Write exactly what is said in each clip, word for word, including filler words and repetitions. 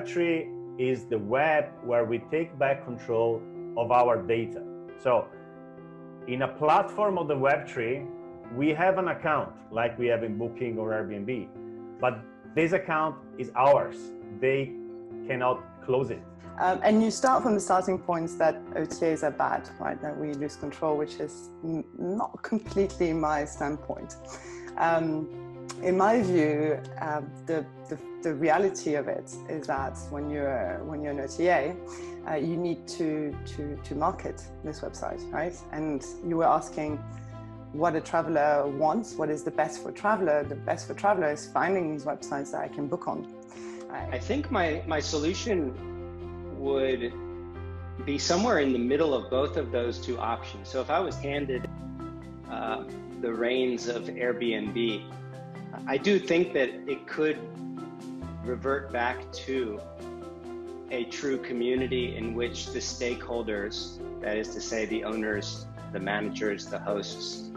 Web three is the web where we take back control of our data. So in a platform of the Web three, we have an account like we have in Booking or Airbnb, but this account is ours. They cannot close it. Um, and you start from the starting points that O T As are bad, right? That we lose control, which is n not completely my standpoint. Um, in my view, uh, the, the the reality of it is that when you're when you're an O T A, uh, you need to to to market this website, right? And you were asking what a traveler wants. What is the best for a traveler? The best for a traveler is finding these websites that I can book on. I think my my solution would be somewhere in the middle of both of those two options. So if I was handed uh, the reins of Airbnb, I do think that it could revert back to a true community in which the stakeholders, that is to say the owners, the managers, the hosts,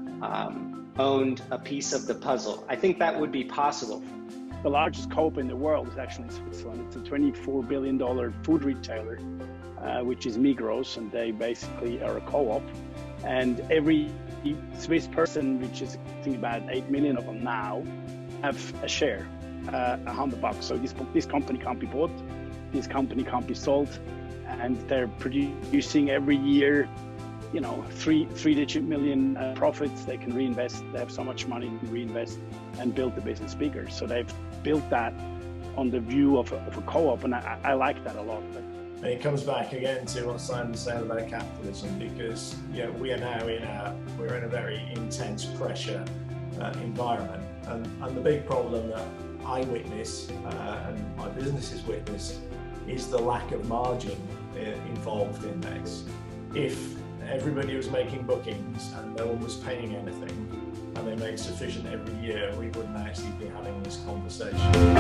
um, owned a piece of the puzzle. I think that would be possible. The largest co-op in the world is actually in Switzerland. It's a twenty-four billion dollar food retailer, uh, which is Migros, and they basically are a co-op. And every Swiss person, which is I think about eight million of them now, have a share, uh, a hundred bucks. So this this company can't be bought, this company can't be sold, and they're producing every year, you know, three three-digit million uh, profits. They can reinvest. They have so much money to reinvest and build the business bigger. So they've built that on the view of a, of a co-op, and I, I like that a lot. And it comes back again to what Simon said about capitalism, because you know, we are now in a we're in a very intense pressure uh, environment, and, and the big problem that I witness uh, and my businesses witness is the lack of margin uh, involved in this. If everybody was making bookings and no one was paying anything, and they made sufficient every year, we wouldn't actually be having this conversation.